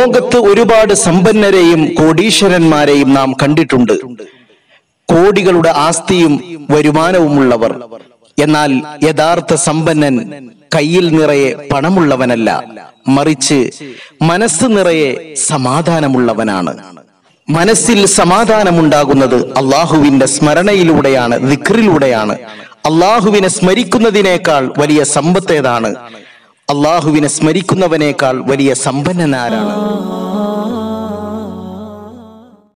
ലോകത്ത് ഒരുപാട് സമ്പന്നരെയും കോടീശ്വരന്മാരെയും നാം കണ്ടിട്ടുണ്ട്. കോടികളുടെ ആസ്തിയും വരുമാനവുമുള്ളവർ. എന്നാൽ യഥാർത്ഥ സമ്പന്നൻ കയ്യിൽ നിറയെ പണമുള്ളവനല്ല, മറിച്ച് മനസ്സ് നിറയെ സമാധാനമുള്ളവനാണ്. മനസ്സിൽ സമാധാനമുണ്ടാകുന്നത് അള്ളാഹുവിന്റെ സ്മരണയിലൂടെയാണ്, ദിക്റിലൂടെയാണ്. അള്ളാഹുവിനെ സ്മരിക്കുന്നതിനേക്കാൾ വലിയ സമ്പത്ത് ഏതാണ്? അള്ളാഹുവിനെ സ്മരിക്കുന്നവനേക്കാൾ വലിയ സമ്പന്നനാരാണ്?